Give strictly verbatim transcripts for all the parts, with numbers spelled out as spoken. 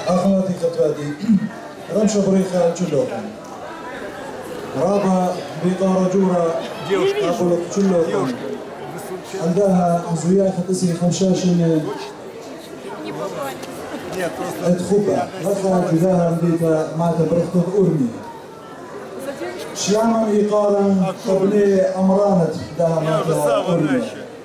أخواتي خطواتي رمشة بريخة جلوكم رابا بيقارة جورة أقول جلوكم عندها زوياخة تسري خمشاشن ادخوبة رفع جداها مديتا مات برختو أورمي شلاما إيقارا قبلي أمرانت داها مات أورمي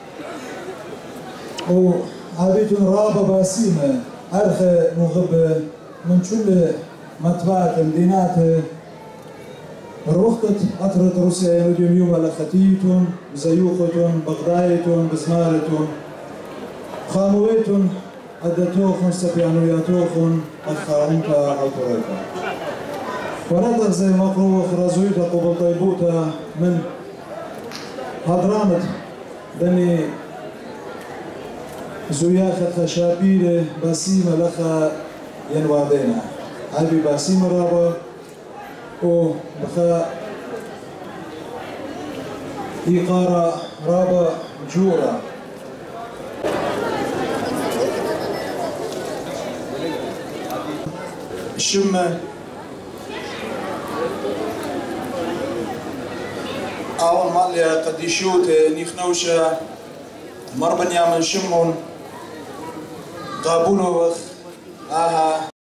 وهابيت رابا باسيمة أرخى مغبة من كل متبات مدينات روختت أطرد روسيا يوم يوم لختيتون زيوختون بغدايتون بزمالتون خامويتون أدتوخن سبيانوياتوخن أخارنتا أطريتا ورد زي مقروخ رزويتا قبل طيبوتا من هدرانت دني زوياخة خشابيرة باسيمة لخا ينوادينا هذه باسيمة رابا و بخا إيقارة رابا جورا الشمة أول ماليا قد يشوت نيخنوشة مربن يعمل شمون قابولو وخ آها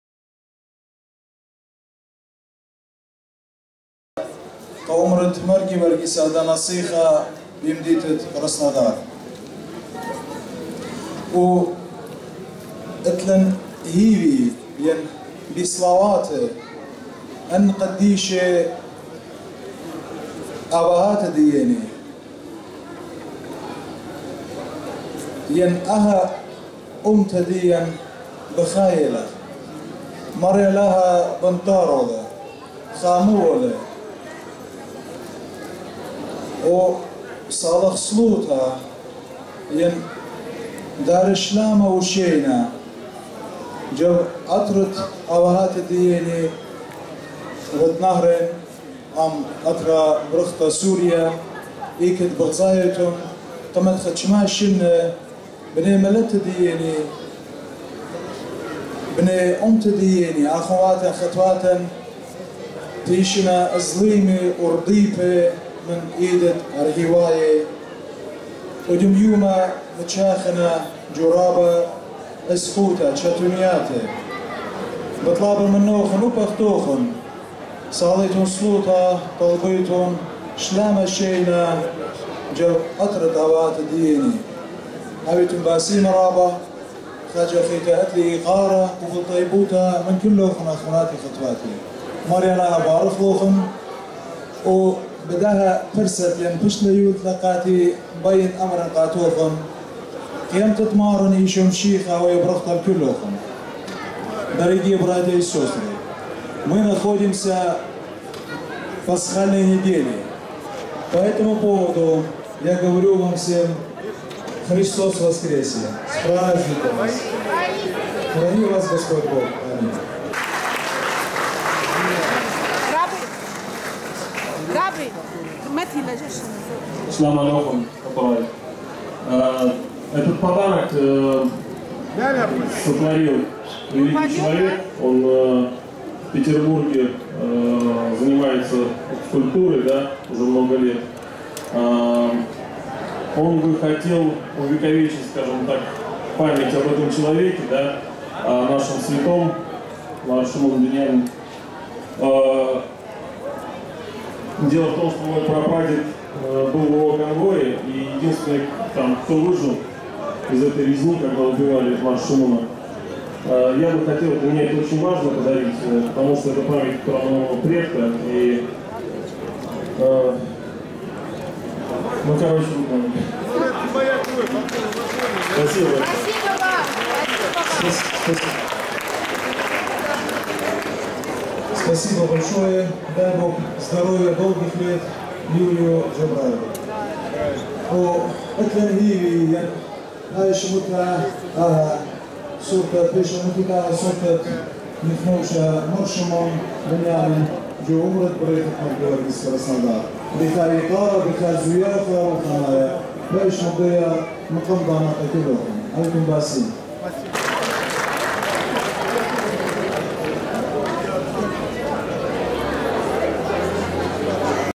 قومرت مرقي مرقي سادة نصيخة بيمديتت رسنا دار و اتلن هيبي ين بصلوات ان قديشة أبهات ديني ين أها أمت ديا بخايلة مري لها بنطارو خامولة و صالح صلوتها ين دار شلامة وشينا جو أطرت أوهات ديني رد نهرين أم أطرى برخطة سوريا إيكت بغزايتهم طمت خدشماشن بني ملت ديني بني أمت ديني أخوات خطوات تيشنا أزليمي ورديبة من إيدة الهواية ودم يوما متشاخنا جرابة اسخوتا شاتونياتي بطلاب من نوخن وبختوخن صاليتون صلوتا طلبيتون شلام الشينا جو أطرد أوات ديني هاويتون باسيم رابا خاجة خيتا أتلي إقارة وفي طيبوتا من كل لوخن أخواتي خطواتي مريانا بارف لوخن وبداها فرست ين بشليوت لقاتي بين أمر قاتوخن قيمت تمارن يشوم شيخة ويبرخت الكل لوخن بريدي برادي السوسري мы находимся в пасхальной неделе. По этому поводу я говорю вам всем: Христос воскресе! С праздником вас! Храни вас Господь Бог! Аминь. Ассаламу алейкум. Этот подарок сотворил великий человек. Он в Петербурге занимается скульптурой, да, уже много лет. Он бы хотел увековечить, скажем так, память об этом человеке, да, о нашем святом, нашему Беньямину. Дело в том, что мой прапрадед был в его конвое, и единственный, там, кто выжил из этой резни, когда убивали Марш Шимона. Я бы хотел, для меня это очень важно подарить, потому что это память про моего предка, и э, ну, короче, выполним. Спасибо. Спасибо вам. Спасибо. Спасибо большое. Дай Бог здоровья, долгих лет Юрию Джабраеву. О, это не я, а еще вот а صورة بيشونتيكا صورة نفنوشة مرشمون بنيامين جو عمرت بريخة مقدور بسكرة صندار بخاري قارة بخار زوياخة وخنايا بايش مقدية مقام دانا قتلوهم عليكم باسين